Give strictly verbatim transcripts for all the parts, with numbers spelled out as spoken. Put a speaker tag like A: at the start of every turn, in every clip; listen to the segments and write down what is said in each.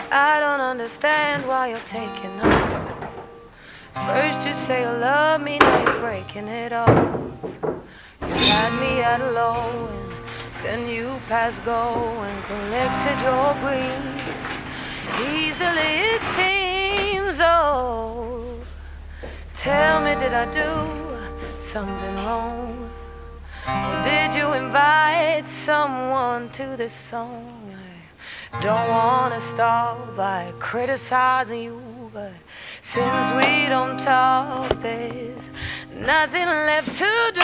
A: I don't understand why you're taking off. First you say you love me, now you're breaking it off. You had me at a low and then you passed go and collected your grief. Easily it seems, oh. Tell me, did I do something wrong? Or did you invite someone to this song? I don't wanna start by criticizing you, but since we don't talk, there's nothing left to do.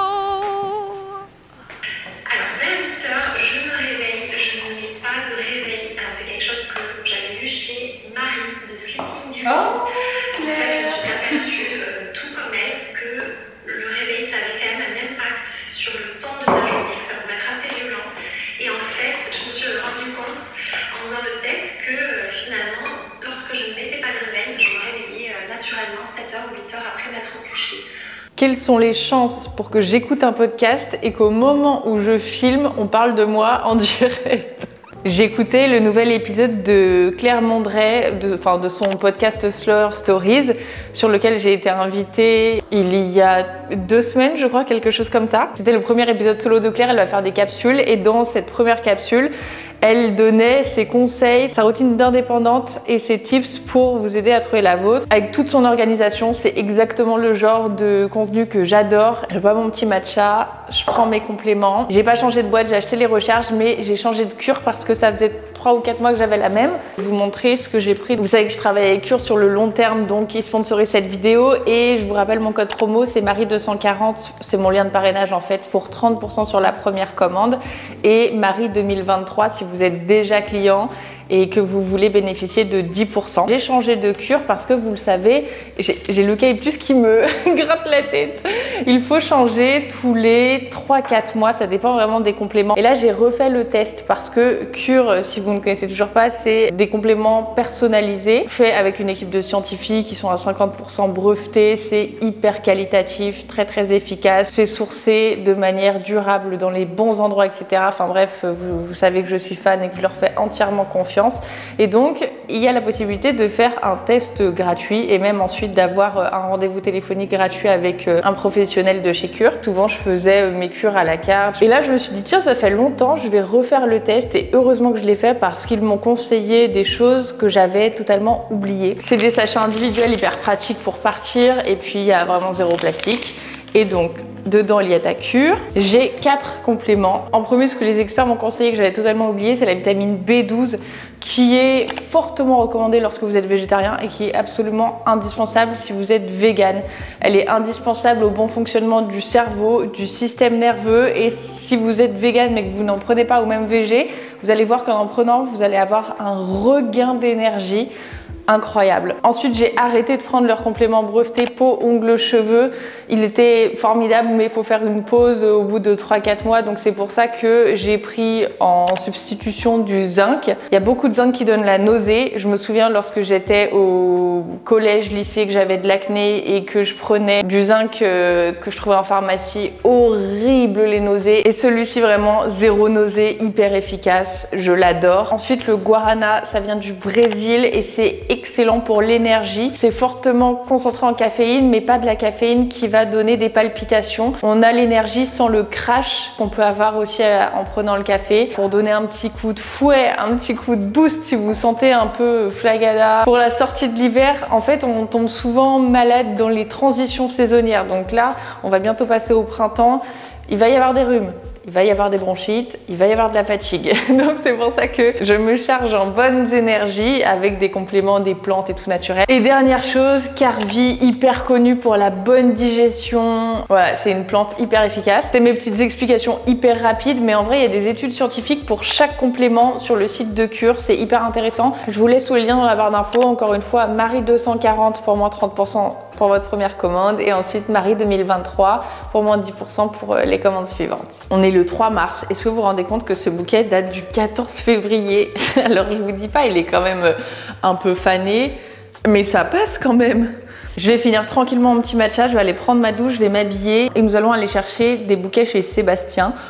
B: Alors, vers huit heures, je me réveille, je ne mets pas de réveil. Alors, c'est quelque chose que j'avais vu chez Marie de Sleeping Beauty.
A: Oh,
B: en fait, je me suis aperçue, euh, tout comme elle, que le réveil, ça avait quand même un impact sur le temps de ta journée, que ça pouvait être assez violent. Et en fait, je me suis rendu compte, en faisant le test, que euh, finalement, lorsque je ne mettais pas de réveil, je me réveillais euh, naturellement sept heures ou huit heures après m'être couchée.
C: Quelles sont les chances pour que j'écoute un podcast et qu'au moment où je filme, on parle de moi en direct? J'écoutais le nouvel épisode de Claire Mondray, de, enfin, de son podcast Slur Stories, sur lequel j'ai été invitée il y a deux semaines, je crois, quelque chose comme ça. C'était le premier épisode solo de Claire, elle va faire des capsules et dans cette première capsule, elle donnait ses conseils, sa routine d'indépendante et ses tips pour vous aider à trouver la vôtre. Avec toute son organisation, c'est exactement le genre de contenu que j'adore. Je bois mon petit matcha, je prends mes compléments. J'ai pas changé de boîte, j'ai acheté les recharges, mais j'ai changé de cure parce que ça faisait trois ou quatre mois que j'avais la même. Je vais vous montrer ce que j'ai pris. Vous savez que je travaille avec Cure sur le long terme, donc ils sponsorisent cette vidéo. Et je vous rappelle mon code promo, c'est Marie deux cent quarante. C'est mon lien de parrainage en fait pour trente pour cent sur la première commande. Et Marie deux mille vingt-trois si vous êtes déjà client et que vous voulez bénéficier de dix pour cent. J'ai changé de cure parce que vous le savez, j'ai l'eucalyptus qui me gratte la tête. Il faut changer tous les trois quatre mois, ça dépend vraiment des compléments. Et là, j'ai refait le test parce que Cure, si vous ne connaissez toujours pas, c'est des compléments personnalisés faits avec une équipe de scientifiques qui sont à cinquante pour cent brevetés. C'est hyper qualitatif, très très efficace. C'est sourcé de manière durable dans les bons endroits, et cetera. Enfin bref, vous, vous savez que je suis fan et que je leur fais entièrement confiance. Et donc, il y a la possibilité de faire un test gratuit et même ensuite d'avoir un rendez-vous téléphonique gratuit avec un professionnel de chez Cure. Souvent, je faisais mes cures à la carte. Et là, je me suis dit, tiens, ça fait longtemps, je vais refaire le test. Et heureusement que je l'ai fait parce qu'ils m'ont conseillé des choses que j'avais totalement oubliées. C'est des sachets individuels hyper pratiques pour partir. Et puis, il y a vraiment zéro plastique. Et donc, dedans, il y a ta cure. J'ai quatre compléments. En premier, ce que les experts m'ont conseillé que j'avais totalement oublié, c'est la vitamine B douze qui est fortement recommandée lorsque vous êtes végétarien et qui est absolument indispensable si vous êtes vegan. Elle est indispensable au bon fonctionnement du cerveau, du système nerveux et si vous êtes vegan mais que vous n'en prenez pas ou même végé, vous allez voir qu'en en prenant, vous allez avoir un regain d'énergie incroyable. Ensuite, j'ai arrêté de prendre leurs compléments brevetés peau, ongles, cheveux. Il était formidable, mais il faut faire une pause au bout de trois quatre mois. Donc, c'est pour ça que j'ai pris en substitution du zinc. Il y a beaucoup de zinc qui donne la nausée. Je me souviens lorsque j'étais au collège, lycée, que j'avais de l'acné et que je prenais du zinc euh, que je trouvais en pharmacie. Horrible les nausées. Et celui-ci, vraiment, zéro nausée, hyper efficace. Je l'adore. Ensuite, le guarana, ça vient du Brésil et c'est excellent pour l'énergie. C'est fortement concentré en caféine, mais pas de la caféine qui va donner des palpitations. On a l'énergie sans le crash qu'on peut avoir aussi en prenant le café pour donner un petit coup de fouet, un petit coup de boost si vous vous sentez un peu flagada. Pour la sortie de l'hiver, en fait, on tombe souvent malade dans les transitions saisonnières. Donc là, on va bientôt passer au printemps. Il va y avoir des rhumes. Il va y avoir des bronchites, il va y avoir de la fatigue. Donc c'est pour ça que je me charge en bonnes énergies avec des compléments, des plantes et tout naturel. Et dernière chose, Carvi, hyper connu pour la bonne digestion. Voilà, c'est une plante hyper efficace. C'est mes petites explications hyper rapides, mais en vrai, il y a des études scientifiques pour chaque complément sur le site de Cure. C'est hyper intéressant. Je vous laisse le lien dans la barre d'infos. Encore une fois, Marie deux cent quarante pour moins trente pour cent pour votre première commande et ensuite Marie deux mille vingt-trois pour moins dix pour cent pour les commandes suivantes. On est le trois mars. Est-ce que vous vous rendez compte que ce bouquet date du quatorze février? Alors je vous dis pas, il est quand même un peu fané, mais ça passe quand même. Je vais finir tranquillement mon petit matcha, je vais aller prendre ma douche, je vais m'habiller et nous allons aller chercher des bouquets chez Sébastien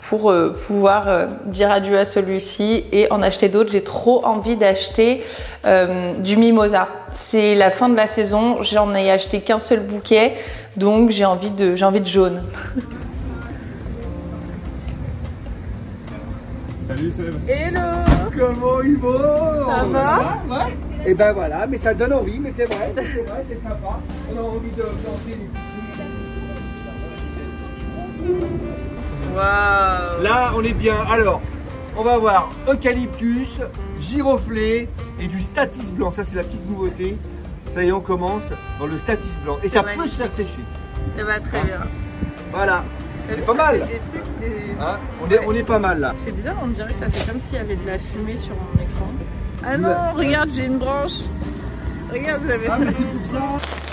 C: pour euh, pouvoir euh, dire adieu à celui-ci et en acheter d'autres. J'ai trop envie d'acheter euh, du mimosa. C'est la fin de la saison, j'en ai acheté qu'un seul bouquet, donc j'ai envie de, j'ai envie de jaune.
D: Salut Seb.
C: Hello.
D: Comment il va?
C: Ça va?
D: Ouais. Et ben voilà, mais ça donne envie, mais c'est vrai, c'est vrai, c'est sympa. On a envie de planter les
C: Waouh.
D: Là, on est bien. Alors, on va avoir eucalyptus, giroflée et du statis blanc. Ça, c'est la petite nouveauté. Ça y est, on commence dans le statis blanc. Et ça peut se faire sécher.
C: Ça va très bien.
D: Voilà. C'est pas mal. Hein, on, est, on est pas mal là.
C: C'est bizarre, on dirait que ça fait comme s'il y avait de la fumée sur mon écran. Ah non, regarde, j'ai une branche. Regarde, vous avez
D: ah,
C: ça.
D: mais c'est pour ça.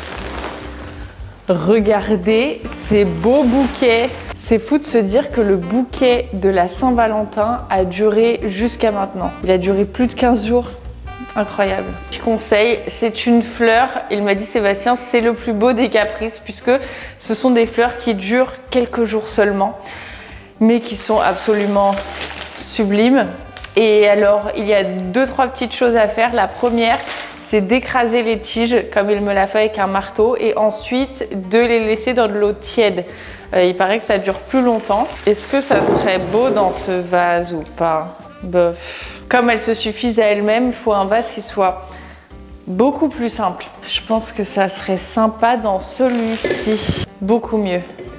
C: Regardez ces beaux bouquets. C'est fou de se dire que le bouquet de la Saint-Valentin a duré jusqu'à maintenant. Il a duré plus de quinze jours. Incroyable. Petit conseil, c'est une fleur. Il m'a dit Sébastien, c'est le plus beau des caprices puisque ce sont des fleurs qui durent quelques jours seulement, mais qui sont absolument sublimes. Et alors, il y a deux, trois petites choses à faire. La première, c'est d'écraser les tiges comme il me l'a fait avec un marteau et ensuite de les laisser dans de l'eau tiède. Euh, il paraît que ça dure plus longtemps. Est-ce que ça serait beau dans ce vase ou pas? Bof. Comme elles se suffisent à elles-mêmes, il faut un vase qui soit beaucoup plus simple. Je pense que ça serait sympa dans celui-ci. Beaucoup mieux.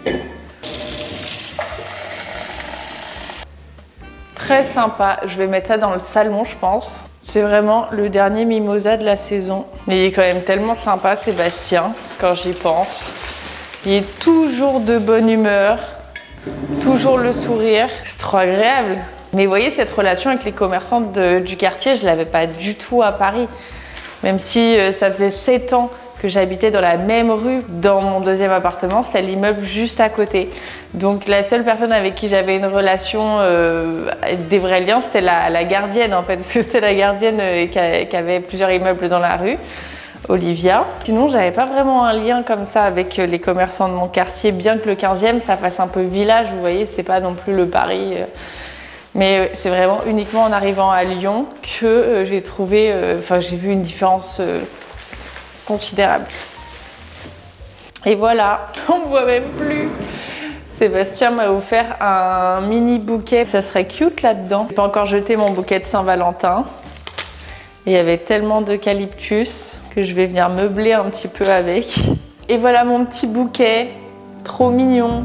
C: Très sympa. Je vais mettre ça dans le salon, je pense. C'est vraiment le dernier mimosa de la saison. Mais il est quand même tellement sympa, Sébastien, quand j'y pense. Il est toujours de bonne humeur, toujours le sourire. C'est trop agréable. Mais vous voyez, cette relation avec les commerçants de, du quartier, je ne l'avais pas du tout à Paris. Même si euh, ça faisait sept ans que j'habitais dans la même rue, dans mon deuxième appartement, c'était l'immeuble juste à côté. Donc la seule personne avec qui j'avais une relation, euh, des vrais liens, c'était la, la gardienne en fait, parce que c'était la gardienne euh, qui, a, qui avait plusieurs immeubles dans la rue, Olivia. Sinon, j'avais pas vraiment un lien comme ça avec les commerçants de mon quartier, bien que le quinzième, ça fasse un peu village, vous voyez, c'est pas non plus le Paris. Euh, Mais c'est vraiment uniquement en arrivant à Lyon que euh, j'ai trouvé, enfin euh, j'ai vu une différence euh, considérable. Et voilà, on ne voit même plus. Sébastien m'a offert un mini bouquet, ça serait cute là-dedans. J'ai pas encore jeté mon bouquet de Saint-Valentin. Il y avait tellement d'eucalyptus que je vais venir meubler un petit peu avec. Et voilà mon petit bouquet, trop mignon.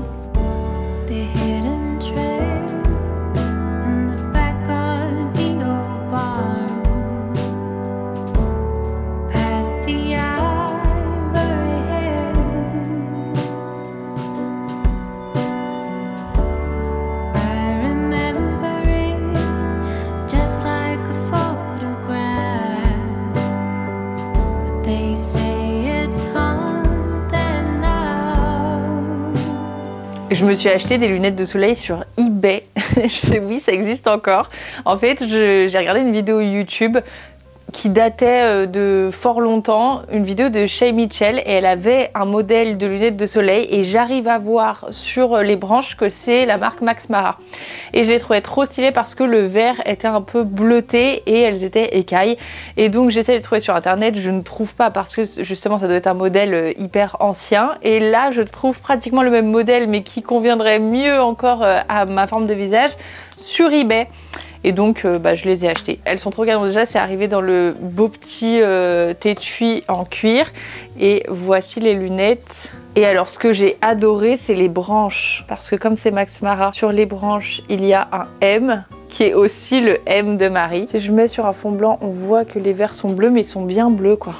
C: Je me suis acheté des lunettes de soleil sur eBay. Oui, ça existe encore. En fait, j'ai regardé une vidéo YouTube qui datait de fort longtemps, une vidéo de Shay Mitchell, et elle avait un modèle de lunettes de soleil et j'arrive à voir sur les branches que c'est la marque Max Mara. Et je les trouvais trop stylées parce que le verre était un peu bleuté et elles étaient écailles. Et donc j'essaie de les trouver sur internet, je ne trouve pas parce que justement ça doit être un modèle hyper ancien. Et là je trouve pratiquement le même modèle mais qui conviendrait mieux encore à ma forme de visage sur eBay. Et donc euh, bah, je les ai achetées. Elles sont trop canon. Déjà c'est arrivé dans le beau petit euh, étui en cuir. Et voici les lunettes. Et alors ce que j'ai adoré c'est les branches. Parce que comme c'est Max Mara, sur les branches il y a un M qui est aussi le M de Marie. Si je mets sur un fond blanc, on voit que les verres sont bleus mais ils sont bien bleus quoi.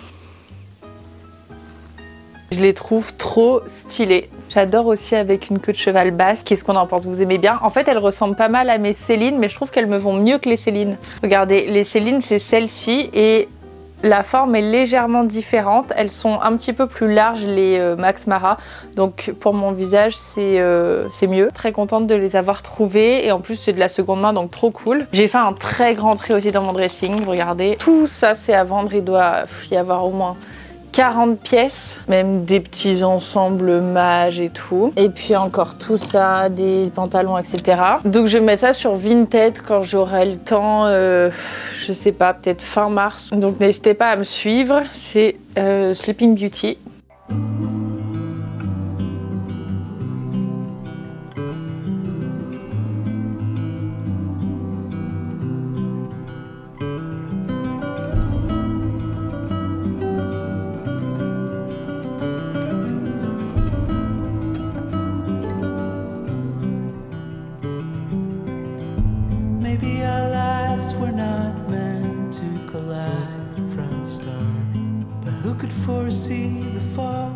C: Je les trouve trop stylées. J'adore aussi avec une queue de cheval basse. Qu'est-ce qu'on en pense? Vous aimez bien? En fait, elles ressemblent pas mal à mes Céline, mais je trouve qu'elles me vont mieux que les Céline. Regardez, les Céline, c'est celle-ci et la forme est légèrement différente. Elles sont un petit peu plus larges, les euh, Max Mara. Donc pour mon visage, c'est euh, c'est mieux. Très contente de les avoir trouvées et en plus, c'est de la seconde main, donc trop cool. J'ai fait un très grand trait aussi dans mon dressing. Regardez, tout ça, c'est à vendre. Il doit y avoir au moins quarante pièces, même des petits ensembles mages et tout. Et puis encore tout ça, des pantalons, et cetera. Donc je vais mettre ça sur Vinted quand j'aurai le temps, euh, je sais pas, peut-être fin mars. Donc n'hésitez pas à me suivre, c'est euh, Sleeping Beauty.
E: Maybe our lives were not meant to collide from the start, but who could foresee the fall?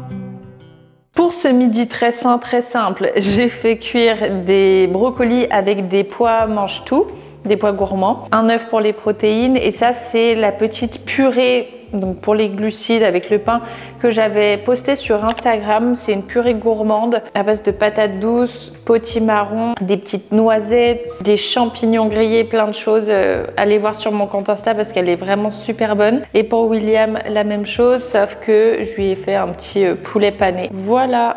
C: Pour ce midi très sain, très simple, j'ai fait cuire des brocolis avec des pois mange-tout, des pois gourmands, un œuf pour les protéines et ça c'est la petite purée donc pour les glucides avec le pain que j'avais posté sur Instagram. C'est une purée gourmande à base de patates douces, potimarron, des petites noisettes, des champignons grillés, plein de choses. Euh, allez voir sur mon compte Insta parce qu'elle est vraiment super bonne. Et pour William, la même chose, sauf que je lui ai fait un petit euh, poulet pané. Voilà.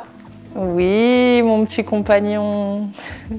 C: Oui, mon petit compagnon.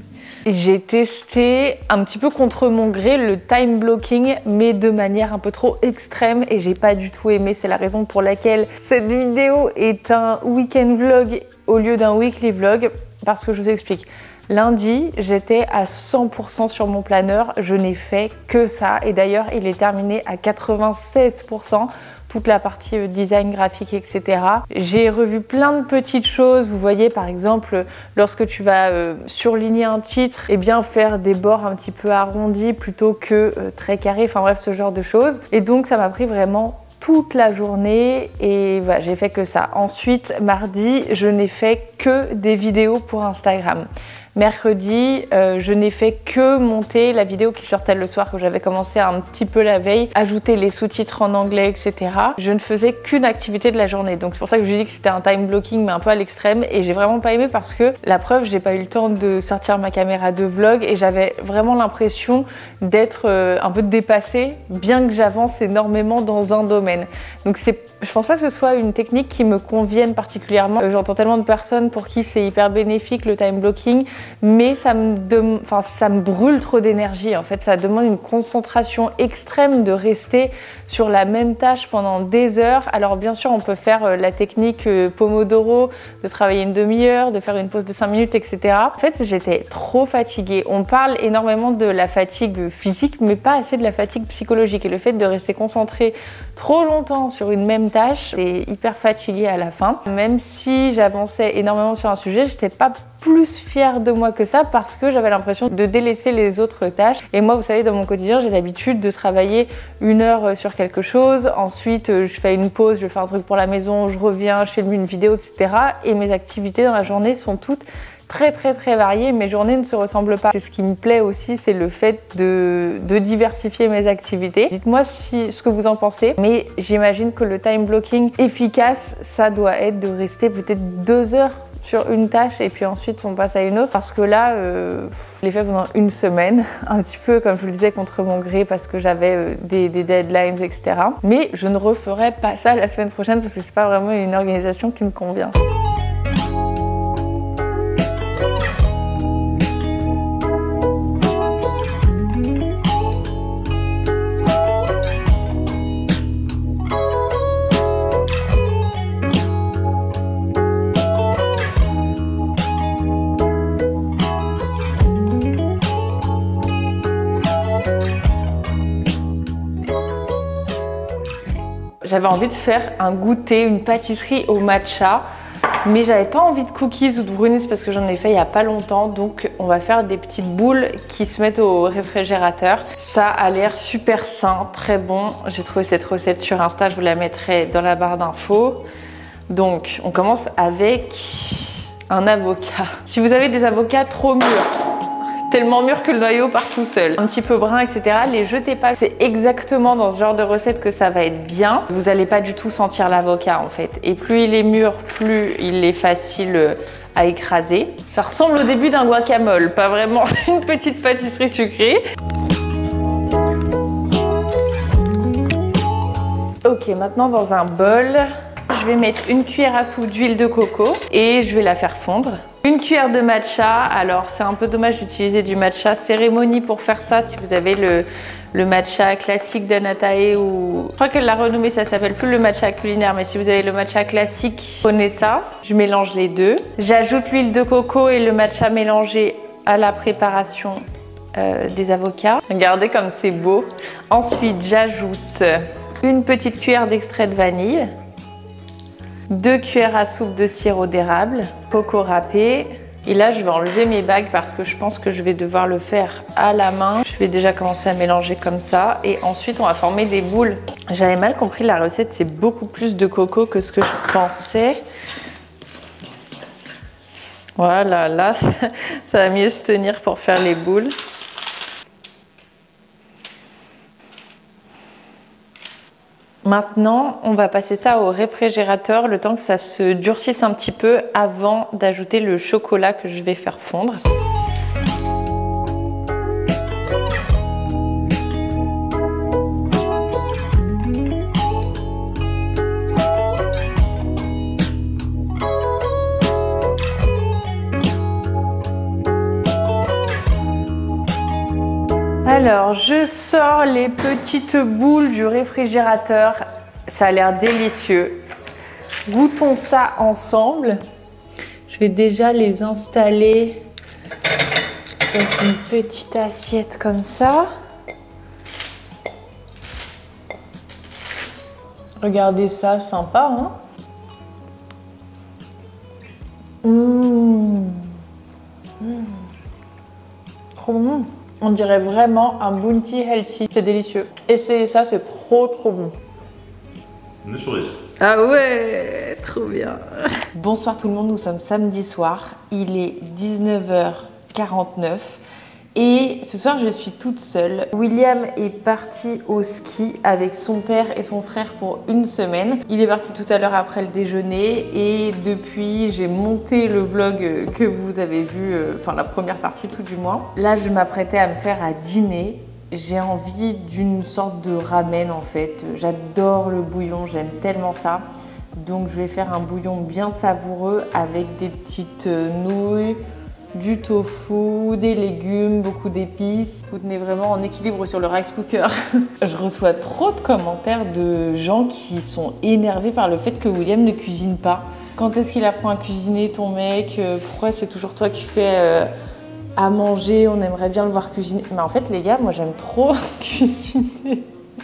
C: J'ai testé un petit peu contre mon gré le time blocking, mais de manière un peu trop extrême et j'ai pas du tout aimé. C'est la raison pour laquelle cette vidéo est un week-end vlog au lieu d'un weekly vlog, parce que je vous explique. Lundi, j'étais à cent pour cent sur mon planeur, je n'ai fait que ça et d'ailleurs il est terminé à quatre-vingt-seize pour cent, toute la partie design graphique, et cetera. J'ai revu plein de petites choses, vous voyez par exemple lorsque tu vas euh, surligner un titre, et eh bien faire des bords un petit peu arrondis plutôt que euh, très carrés, enfin bref ce genre de choses. Et donc ça m'a pris vraiment toute la journée et voilà, j'ai fait que ça. Ensuite, mardi, je n'ai fait que des vidéos pour Instagram. Mercredi, euh, je n'ai fait que monter la vidéo qui sortait le soir que j'avais commencé un petit peu la veille, ajouter les sous-titres en anglais, et cetera. Je ne faisais qu'une activité de la journée. Donc c'est pour ça que je dis que c'était un time blocking mais un peu à l'extrême et j'ai vraiment pas aimé parce que la preuve, j'ai pas eu le temps de sortir ma caméra de vlog et j'avais vraiment l'impression d'être euh, un peu dépassée bien que j'avance énormément dans un domaine. Donc c'est Je pense pas que ce soit une technique qui me convienne particulièrement. Euh, J'entends tellement de personnes pour qui c'est hyper bénéfique le time blocking, mais ça me, dem... enfin, ça me brûle trop d'énergie. En fait, ça demande une concentration extrême de rester sur la même tâche pendant des heures. Alors bien sûr, on peut faire euh, la technique euh, Pomodoro, de travailler une demi-heure, de faire une pause de cinq minutes, et cetera. En fait, j'étais trop fatiguée. On parle énormément de la fatigue physique, mais pas assez de la fatigue psychologique. Et le fait de rester concentré trop longtemps sur une même tâche, j'étais hyper fatiguée à la fin. Même si j'avançais énormément sur un sujet, j'étais pas plus fière de moi que ça parce que j'avais l'impression de délaisser les autres tâches. Et moi, vous savez, dans mon quotidien, j'ai l'habitude de travailler une heure sur quelque chose. Ensuite, je fais une pause, je fais un truc pour la maison, je reviens, je filme une vidéo, et cetera. Et mes activités dans la journée sont toutes très très très variées, mes journées ne se ressemblent pas. C'est ce qui me plaît aussi, c'est le fait de, de diversifier mes activités. Dites-moi si, ce que vous en pensez, mais j'imagine que le time blocking efficace, ça doit être de rester peut-être deux heures sur une tâche et puis ensuite on passe à une autre parce que là, euh, je l'ai fait pendant une semaine, un petit peu comme je vous le disais contre mon gré parce que j'avais euh, des, des deadlines, et cetera. Mais je ne referai pas ça la semaine prochaine parce que c'est pas vraiment une organisation qui me convient. J'avais envie de faire un goûter, une pâtisserie au matcha, mais j'avais pas envie de cookies ou de brownies parce que j'en ai fait il y a pas longtemps. Donc on va faire des petites boules qui se mettent au réfrigérateur. Ça a l'air super sain, très bon. J'ai trouvé cette recette sur Insta, je vous la mettrai dans la barre d'infos. Donc on commence avec un avocat. Si vous avez des avocats trop mûrs, tellement mûr que le noyau part tout seul, un petit peu brun, et cetera. Les jetez pas. C'est exactement dans ce genre de recette que ça va être bien. Vous n'allez pas du tout sentir l'avocat en fait. Et plus il est mûr, plus il est facile à écraser. Ça ressemble au début d'un guacamole, pas vraiment une petite pâtisserie sucrée. Ok, maintenant dans un bol, je vais mettre une cuillère à soupe d'huile de coco et je vais la faire fondre. Une cuillère de matcha. Alors c'est un peu dommage d'utiliser du matcha cérémonie pour faire ça si vous avez le, le matcha classique d'Anatae ou... Je crois qu'elle l'a renommé, ça s'appelle plus le matcha culinaire, mais si vous avez le matcha classique, prenez ça. Je mélange les deux. J'ajoute l'huile de coco et le matcha mélangé à la préparation euh, des avocats. Regardez comme c'est beau. Ensuite, j'ajoute une petite cuillère d'extrait de vanille, deux cuillères à soupe de sirop d'érable, coco râpé. Et là, je vais enlever mes bagues parce que je pense que je vais devoir le faire à la main. Je vais déjà commencer à mélanger comme ça. Et ensuite, on va former des boules. J'avais mal compris la recette, c'est beaucoup plus de coco que ce que je pensais. Voilà, là, ça, ça va mieux se tenir pour faire les boules. Maintenant, on va passer ça au réfrigérateur le temps que ça se durcisse un petit peu avant d'ajouter le chocolat que je vais faire fondre. Alors, je sors les petites boules du réfrigérateur. Ça a l'air délicieux. Goûtons ça ensemble. Je vais déjà les installer dans une petite assiette comme ça. Regardez ça, sympa, hein? Mmh. Mmh. Trop bon. On dirait vraiment un bounty healthy. C'est délicieux. Essayez ça, c'est trop trop bon.
F: neuf sur dix.
C: Ah ouais, trop bien. Bonsoir tout le monde, nous sommes samedi soir. Il est dix-neuf heures quarante-neuf. Et ce soir, je suis toute seule. William est parti au ski avec son père et son frère pour une semaine. Il est parti tout à l'heure après le déjeuner et depuis, j'ai monté le vlog que vous avez vu, enfin la première partie tout du moins. Là, je m'apprêtais à me faire à dîner. J'ai envie d'une sorte de ramen en fait. J'adore le bouillon, j'aime tellement ça. Donc, je vais faire un bouillon bien savoureux avec des petites nouilles, du tofu, des légumes, beaucoup d'épices. Vous tenez vraiment en équilibre sur le rice cooker. Je reçois trop de commentaires de gens qui sont énervés par le fait que William ne cuisine pas. Quand est-ce qu'il apprend à cuisiner ton mec? Pourquoi c'est toujours toi qui fais euh, à manger? On aimerait bien le voir cuisiner. Mais en fait les gars, moi j'aime trop cuisiner.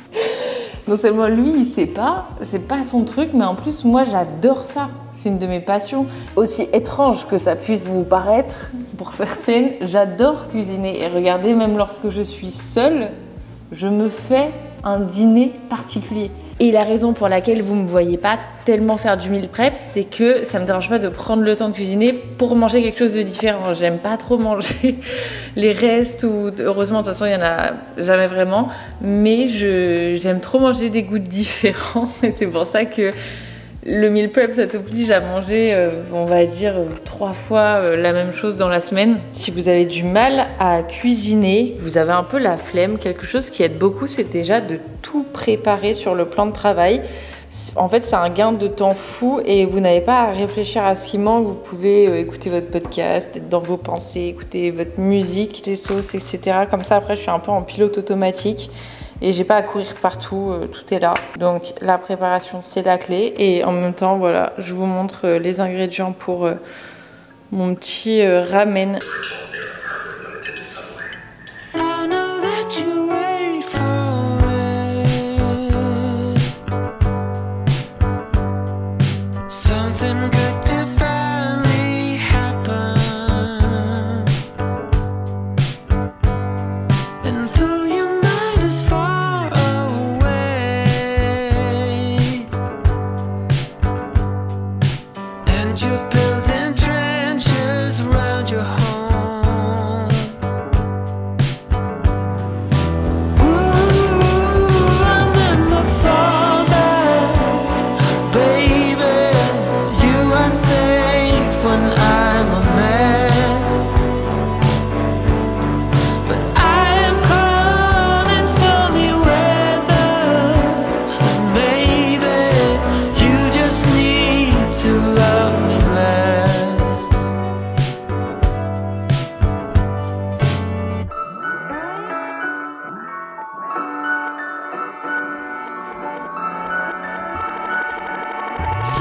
C: Non seulement lui, il sait pas, c'est pas son truc, mais en plus, moi, j'adore ça. C'est une de mes passions. Aussi étrange que ça puisse vous paraître, pour certaines, j'adore cuisiner. Et regardez, même lorsque je suis seule, je me fais un dîner particulier. Et la raison pour laquelle vous me voyez pas tellement faire du meal prep, c'est que ça me dérange pas de prendre le temps de cuisiner pour manger quelque chose de différent. J'aime pas trop manger les restes ou heureusement de toute façon il y en a jamais vraiment, mais je j'aime trop manger des goûts différents et c'est pour ça que le meal prep, ça t'oblige à manger, euh, on va dire, euh, trois fois euh, la même chose dans la semaine. Si vous avez du mal à cuisiner, vous avez un peu la flemme, quelque chose qui aide beaucoup, c'est déjà de tout préparer sur le plan de travail. En fait, c'est un gain de temps fou et vous n'avez pas à réfléchir à ce qui manque. Vous pouvez euh, écouter votre podcast, être dans vos pensées, écouter votre musique, les sauces, et cetera. Comme ça, après, je suis un peu en pilote automatique. Et j'ai pas à courir partout, euh, tout est là. Donc la préparation, c'est la clé. Et en même temps, voilà, je vous montre euh, les ingrédients pour euh, mon petit euh, ramen.
E: You're building trenches around your home.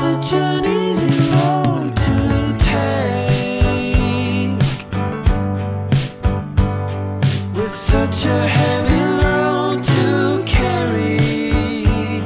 E: such an easy road to take, with such a heavy load to carry.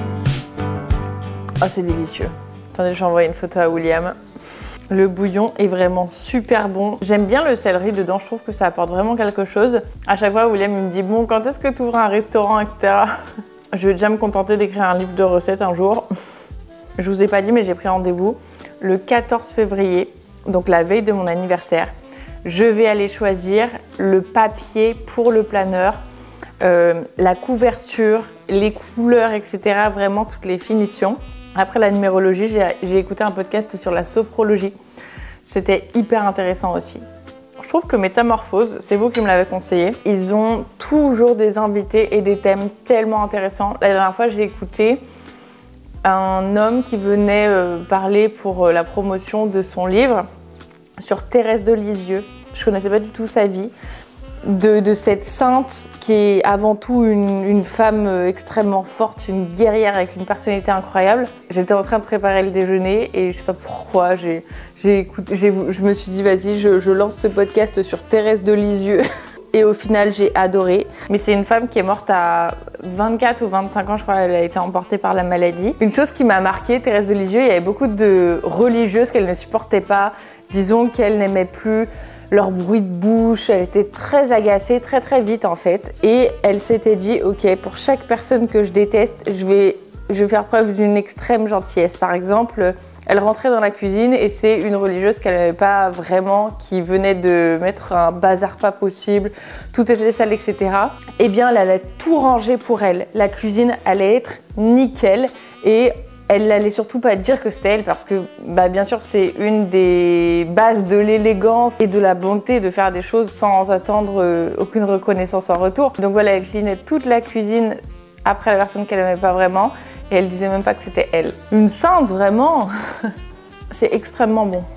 C: Oh, c'est délicieux. Attendez, je vais envoyer une photo à William. Le bouillon est vraiment super bon. J'aime bien le céleri dedans, je trouve que ça apporte vraiment quelque chose. À chaque fois, William il me dit « Bon, quand est-ce que tu ouvres un restaurant, et cetera » Je vais déjà me contenter d'écrire un livre de recettes un jour. Je vous ai pas dit, mais j'ai pris rendez-vous le quatorze février, donc la veille de mon anniversaire. Je vais aller choisir le papier pour le planeur, euh, la couverture, les couleurs, et cetera. Vraiment toutes les finitions. Après la numérologie, j'ai écouté un podcast sur la sophrologie. C'était hyper intéressant aussi. Je trouve que Métamorphose, c'est vous qui me l'avez conseillé, ils ont toujours des invités et des thèmes tellement intéressants. La dernière fois, j'ai écouté un homme qui venait parler pour la promotion de son livre sur Thérèse de Lisieux. Je ne connaissais pas du tout sa vie. De, de cette sainte qui est avant tout une, une femme extrêmement forte, une guerrière avec une personnalité incroyable. J'étais en train de préparer le déjeuner et je sais pas pourquoi, j'ai, j'ai écouté, j'ai, je me suis dit vas-y, je, je lance ce podcast sur Thérèse de Lisieux. Et au final, j'ai adoré. Mais c'est une femme qui est morte à vingt-quatre ou vingt-cinq ans, je crois, elle a été emportée par la maladie. Une chose qui m'a marquée, Thérèse de Lisieux, il y avait beaucoup de religieuses qu'elle ne supportait pas. Disons qu'elle n'aimait plus leur bruit de bouche, elle était très agacée, très très vite en fait. Et elle s'était dit, ok, pour chaque personne que je déteste, je vais, je vais faire preuve d'une extrême gentillesse. Par exemple, elle rentrait dans la cuisine et c'est une religieuse qu'elle n'avait pas vraiment, qui venait de mettre un bazar pas possible, tout était sale, et cetera. Eh bien, elle allait tout ranger pour elle. La cuisine allait être nickel et elle n'allait surtout pas dire que c'était elle parce que, bah, bien sûr, c'est une des bases de l'élégance et de la bonté de faire des choses sans attendre euh, aucune reconnaissance en retour. Donc voilà, elle cleanait toute la cuisine après la personne qu'elle n'aimait pas vraiment et elle disait même pas que c'était elle. Une sainte, vraiment. C'est extrêmement bon.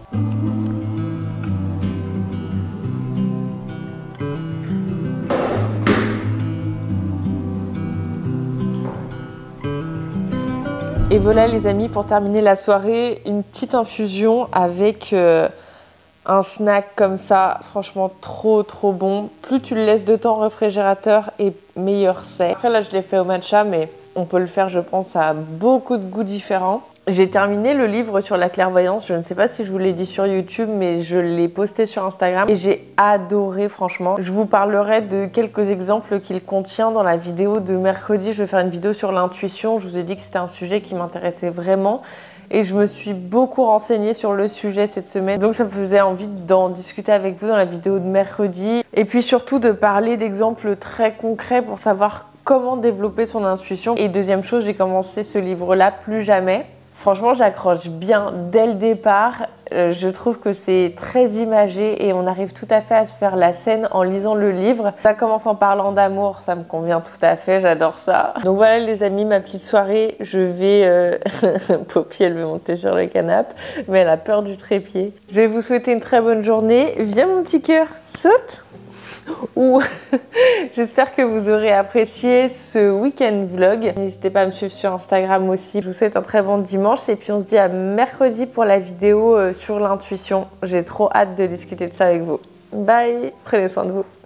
C: Et voilà les amis, pour terminer la soirée, une petite infusion avec euh, un snack comme ça, franchement trop trop bon. Plus tu le laisses de temps au réfrigérateur et meilleur c'est. Après là je l'ai fait au matcha mais on peut le faire je pense à beaucoup de goûts différents. J'ai terminé le livre sur la clairvoyance, je ne sais pas si je vous l'ai dit sur YouTube mais je l'ai posté sur Instagram et j'ai adoré franchement. Je vous parlerai de quelques exemples qu'il contient dans la vidéo de mercredi. Je vais faire une vidéo sur l'intuition, je vous ai dit que c'était un sujet qui m'intéressait vraiment et je me suis beaucoup renseignée sur le sujet cette semaine. Donc ça me faisait envie d'en discuter avec vous dans la vidéo de mercredi et puis surtout de parler d'exemples très concrets pour savoir comment développer son intuition. Et deuxième chose, j'ai commencé ce livre-là, Plus jamais. Franchement, j'accroche bien dès le départ. Euh, je trouve que c'est très imagé et on arrive tout à fait à se faire la scène en lisant le livre. Ça commence en parlant d'amour, ça me convient tout à fait, j'adore ça. Donc voilà les amis, ma petite soirée, je vais... Euh... Poppy, elle veut monter sur le canapé, mais elle a peur du trépied. Je vais vous souhaiter une très bonne journée. Viens mon petit cœur, saute. Ou j'espère que vous aurez apprécié ce week-end vlog. N'hésitez pas à me suivre sur Instagram aussi. Je vous souhaite un très bon dimanche et puis on se dit à mercredi pour la vidéo sur l'intuition. J'ai trop hâte de discuter de ça avec vous. Bye, prenez soin de vous.